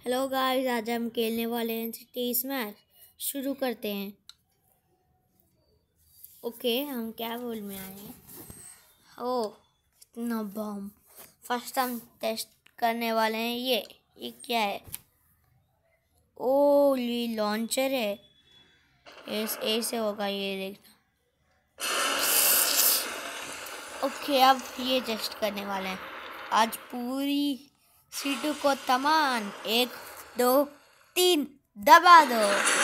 Hello guys, आज हम खेलने वाले हैं सिटी स्मैश। शुरू करते हैं। ओके, हम क्या बोल में आए हैं? ओह, इतना बम। फर्स्ट हम टेस्ट करने वाले हैं ये क्या है? ओह, ये लॉन्चर है। ऐसे होगा, ये देखना। ओके, अब ये टेस्ट करने वाले हैं। आज पूरी सीटू को तमान 1 2 3 दबा दो।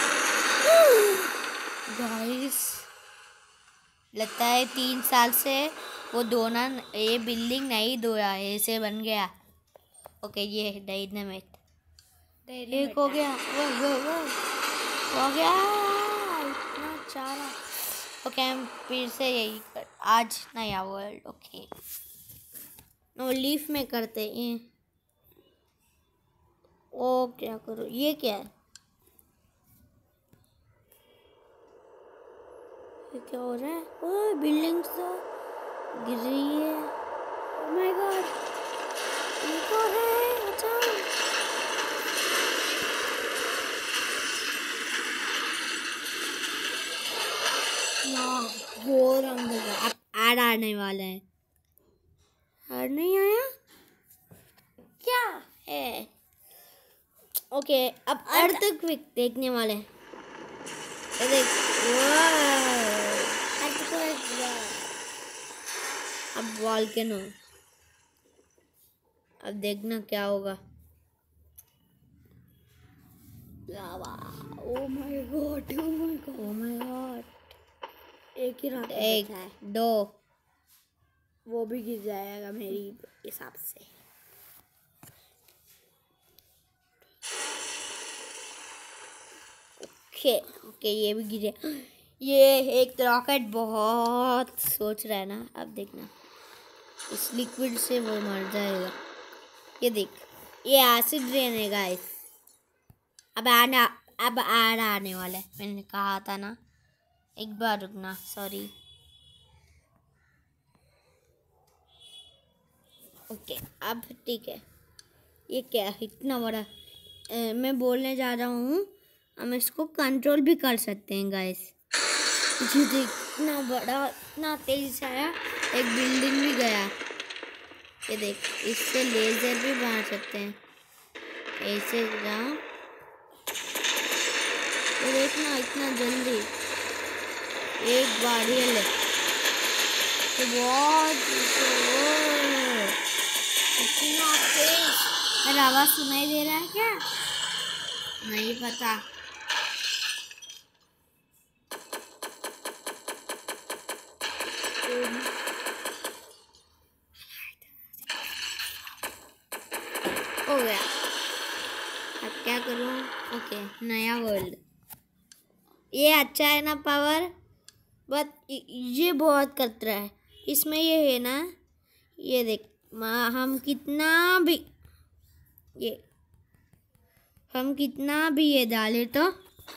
गाइस, लगता है 3 साल से वो दोनों ये बिल्डिंग नहीं धोया, ऐसे बन गया। ओके, ये डायनामाइट एक हो गया। वो हो गया इतना चारा। ओके, हम फिर से यही कर, आज नया वर्ल्ड। ओके, नो लीफ में करते हैं। ओ क्या करो, ये क्या है? ये क्या हो रहा है? ओह, बिल्डिंग तो गिर रही है। ओह माय गॉड, ये क्या हो रहा है? बचाओ। वो रंग होगा। अब ऐड आने वाला है। ऐड नहीं आया क्या है? ओके, अब अर्थक्वेक देखने वाले हैं। ये देख, अब वॉल्केनो। अब देखना क्या होगा। Lava. Oh my god, oh my god, oh my god. एक ही रॉकेट बचा है। 2 वो भी गिर जाएगा मेरी हिसाब से। ओके, ये भी गिरे। ये एक रॉकेट बहुत सोच रहा है ना। अब देखना, इस लिक्विड से वो मर जाएगा। ये देख, ये एसिड रेन है गाइस। अब ऐड आने वाला है। मैंने कहा था ना, एक बार रुकना, सॉरी। ओके, अब ठीक है। ये क्या है इतना बड़ा? मैं बोलने जा रहा हूँ, हम इसको कंट्रोल भी कर सकते हैं गाइस। ये देख, इतना बड़ा, इतना तेज से आया, एक बिल्डिंग भी गया। ये देख, इससे लेजर भी मार सकते हैं। ऐसे जाओ, ये देखना, इतना जल्दी एक बार ये ले तो बहुत इतना तेज। मेरा आवाज सुनाई दे रहा है क्या? नहीं पता। हो गया। अब क्या करूँ? ओके, नया वर्ल्ड। ये अच्छा है ना पावर, बट ये बहुत खतरा है। इसमें ये है ना, ये देख, हम कितना भी ये डाले तो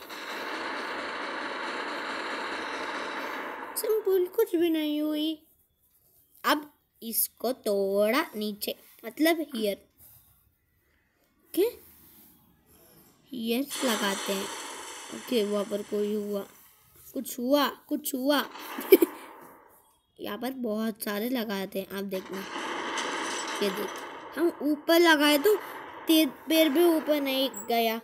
सिंपल कुछ भी नहीं हुई। अब इसको थोड़ा नीचे, मतलब हियर। ओके, हियर लगाते हैं। ओके, वहाँ पर कुछ हुआ। यहाँ पर बहुत सारे लगाते हैं। आप देखना, ये देख, हम ऊपर लगाए तो पैर भी ऊपर नहीं गया।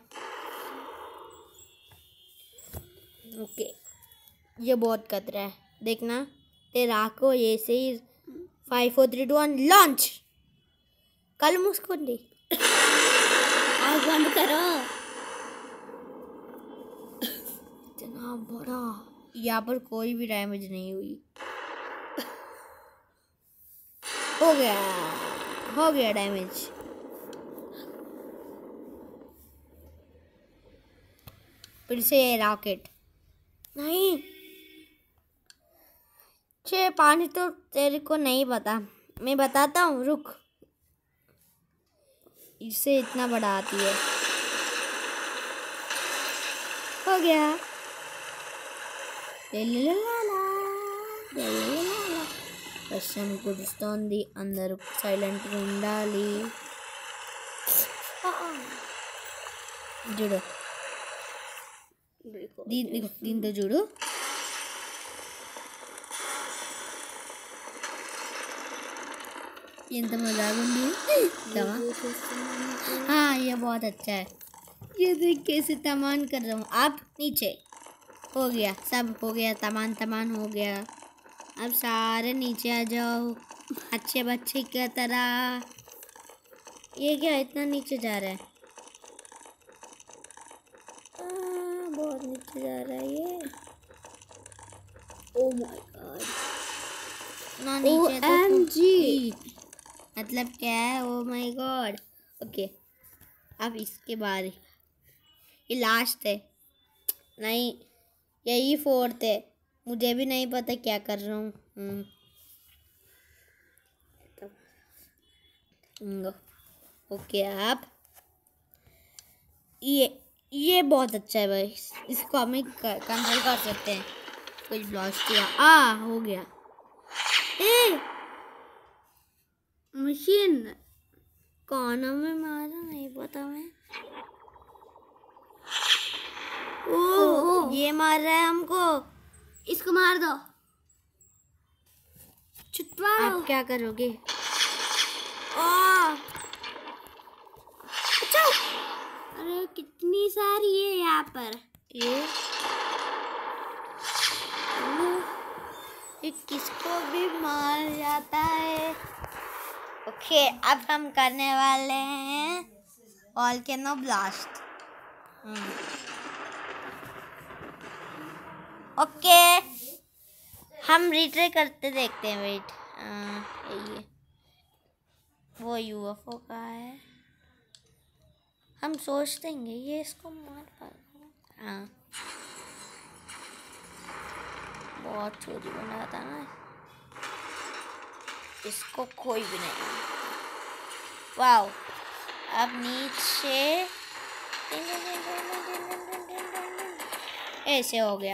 ओके, ये बहुत खतरा है। देखना, तेरा को ऐसे ही 5 4 3 2 1 लॉन्च। कल मुस्कुंडी आग बंद करो। इतना बड़ा, यहाँ पर कोई भी डैमेज नहीं हुई। हो गया डैमेज। फिर से ये रॉकेट नहीं। पानी तो तेरे को नहीं पता, मैं बताता हूँ, रुक। इससे इतना बड़ा आती है। हो गया। వర్షం కురుస్తోంది, అందరూ సైలెంట్గా ఉండాలి. जुड़ो। देखो दिन तो जुड़ो। ये तो मजाक दवा। हाँ ये बहुत अच्छा है। ये देख कैसे तमान कर रहा हूँ। आप नीचे हो गया, सब हो गया, तमान हो गया। अब सारे नीचे आ जाओ अच्छे बच्चे की तरह। ये क्या इतना नीचे जा रहा है? बहुत नीचे जा रहा है ये। ओ माय गॉड, ना नीचे तो मतलब क्या है? Oh my God. ओके अब इसके बाद ये लास्ट है। नहीं यही 4th है। मुझे भी नहीं पता क्या कर रहा हूँ। ओके अब ये बहुत अच्छा है भाई। इसको हम कंट्रोल कर सकते हैं। कुछ ब्लास्ट किया हो गया। मशीन कौन में मारा नहीं पता मैं। ये मार रहा है हमको। इसको मार दो। छुटवा लो। आप क्या करोगे? अरे कितनी सारी है यहाँ पर। ये किसको भी मार जाता है। ओके अब हम करने वाले हैं वोल्केनो ब्लास्ट। ओके हम रिट्राई करते देखते हैं। वेट ये वो यूएफओ का है। हम सोच देंगे ये इसको मार पाएगा। हाँ बहुत चोरी बना था ना। इसको कोई भी नहीं। वाओ अब नीचे ऐसे हो गया।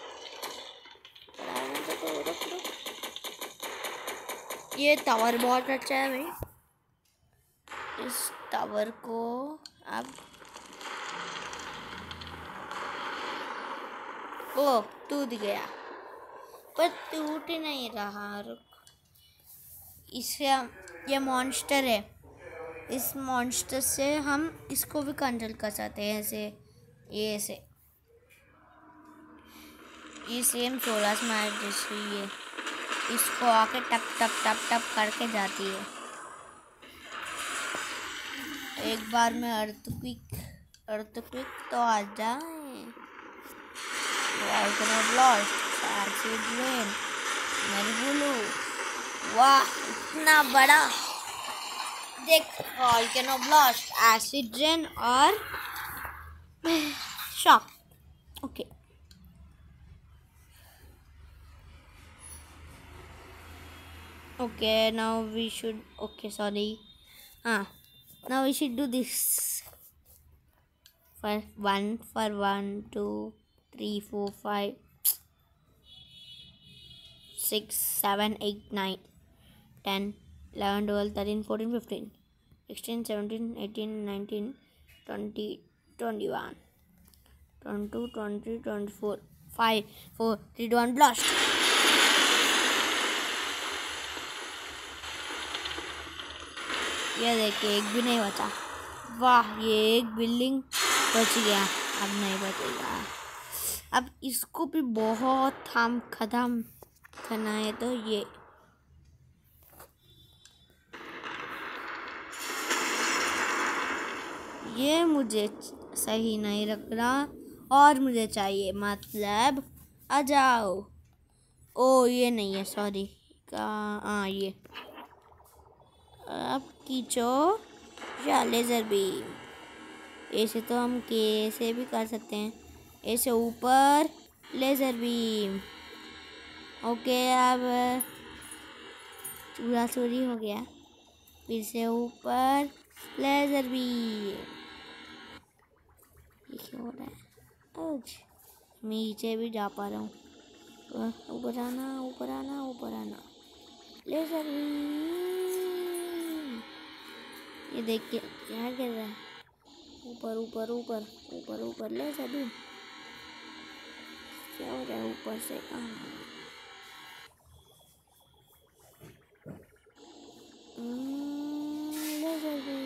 ये टावर बहुत अच्छा है भाई। इस टावर को अब टूट गया पर टूट ही नहीं रहा। रुक, इसे ये मॉन्स्टर है। इस मॉन्स्टर से हम इसको भी कंट्रोल कर सकते हैं। ऐसे ये सेम 16 स्मार्ट जैसे ये इसको आके टप टप टप टप करके जाती है। एक बार में अर्थक्विक तो आ जाए। वाह इतना बड़ा देख। वोल्केनो ब्लास्ट, एसिड रेन और shock. Okay now we should now we should do this for 1 2 3 4 5 6 7 8 9 10 11 12 13 14 15 16 17 18 19 20 21 22 23 24 5 4 3 2 1 blast। ये देखिए एक भी नहीं बचा। वाह ये एक बिल्डिंग बच गया। अब नहीं बचेगा। अब इसको भी बहुत हम खत्म करना है। तो ये मुझे सही नहीं लग रहा और मुझे चाहिए। मतलब आ जाओ। ये नहीं है सॉरी ये अब खींचो या लेज़र बीम। ऐसे तो हम कैसे भी कर सकते हैं। ऐसे ऊपर लेज़र बीम। ओके अब पूरा चोरी हो गया। फिर से ऊपर लेज़र बीम। ये क्या हो रहा है? नीचे भी जा पा रहा हूँ। ऊपर आना लेज़र बीम। ये देख के क्या कर रहा है? ऊपर ऊपर ऊपर ऊपर ऊपर ले सभी। क्या हो रहा है ऊपर से? ले सभी।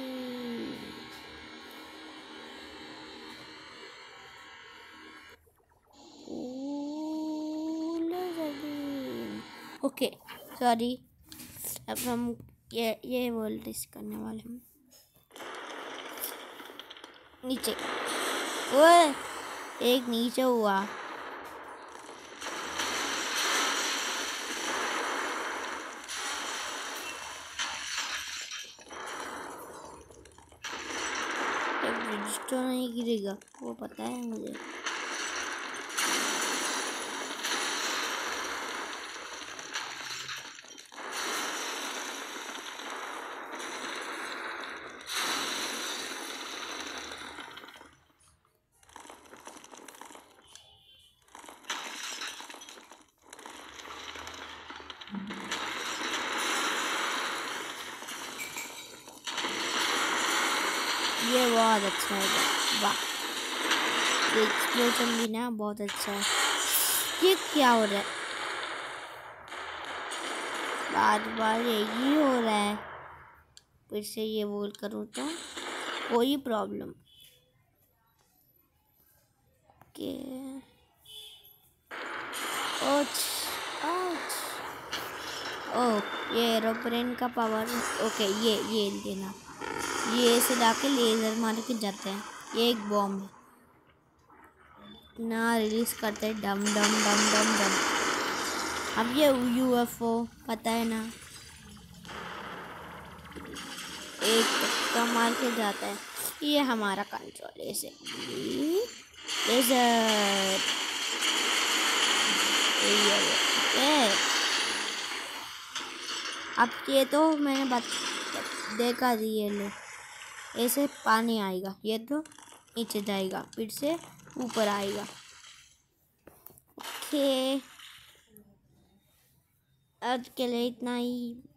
ले सभी। ओके सॉरी, अब हम ये वर्ल्ड टेस्ट करने वाले हैं। नीचे, ओए एक नीचे हुआ। ब्रिज तो नहीं गिरेगा, वो पता है मुझे। ये बहुत अच्छा है, वाह। ये एक्सप्लोजन भी ना बहुत अच्छा है। ये क्या हो रहा है? बार बार यही हो रहा है। फिर से ये बोल करूँ तो कोई प्रॉब्लम के? ओह ये एरोप्लेन का पावर। ओके ये देना, ये ऐसे लाके लेज़र मार के जाते हैं। ये एक बॉम्ब ना रिलीज करते हैं, डम डम डम डम डम। अब ये यूएफओ पता है ना, एक टक्का मार के जाता है। ये हमारा कंट्रोल ऐसे लेज़र। अब ये तो मैंने देखा थी। ये ले ऐसे पानी आएगा, ये तो नीचे जाएगा, फिर से ऊपर आएगा। ओके आज के लिए इतना ही।